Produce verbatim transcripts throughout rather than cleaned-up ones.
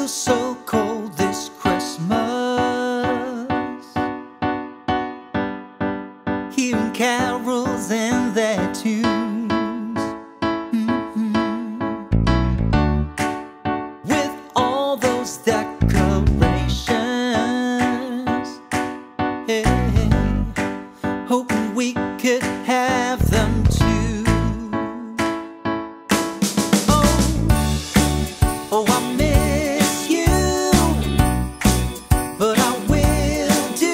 feels so cold this Christmas, hearing carols and their tunes, mm-hmm. With all those decorations, hey, hoping we could have them too. Oh, I miss you, but I will do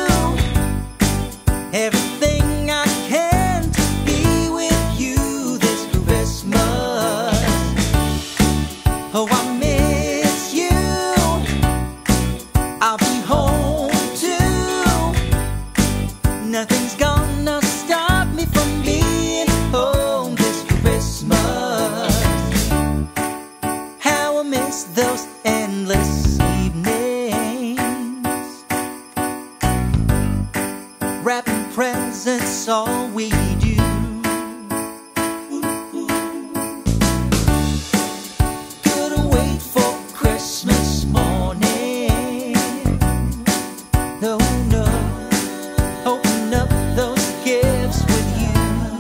everything I can to be with you this Christmas. Oh, I miss you, I'll be home too. Nothing's gonna stop me from being home this Christmas. Miss those endless evenings, wrapping presents, all we do. Couldn't wait for Christmas morning. No, no, open up those gifts with you.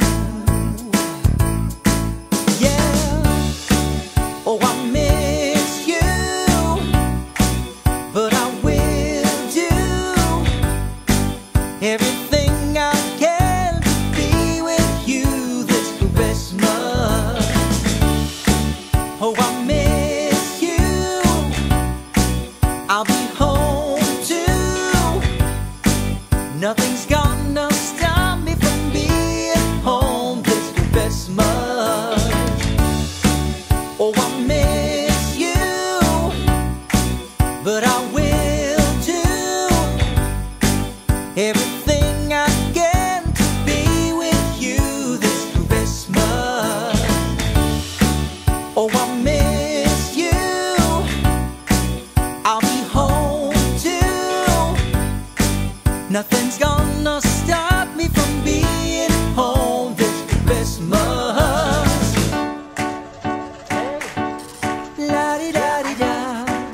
Yeah. Oh, I miss, but I will do everything I can to be with you this Christmas. Oh, I miss you, I'll be home too. Nothing's gonna stop me from being home this Christmas. Oh, I miss you, but I will do everything I can to be with you this Christmas. Oh, I miss you, I'll be home too. Nothing's gonna stop me from being home this Christmas. La-di-da-di-da,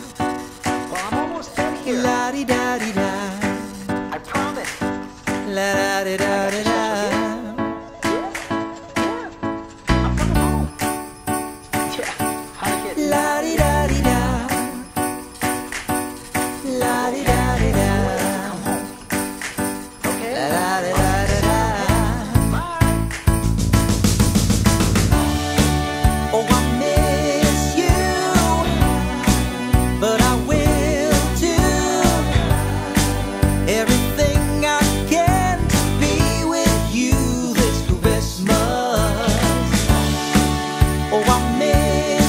la-di-da-di-da, I promise. la-di-da-di-da. I'm coming home. Yeah, how to get La-di-da-di-da, la-di-da-di-da, come home. Okay. la-di-da-di-da. Bye. Oh, I miss you, but I will do everything I can to be with you this Christmas. Oh, I miss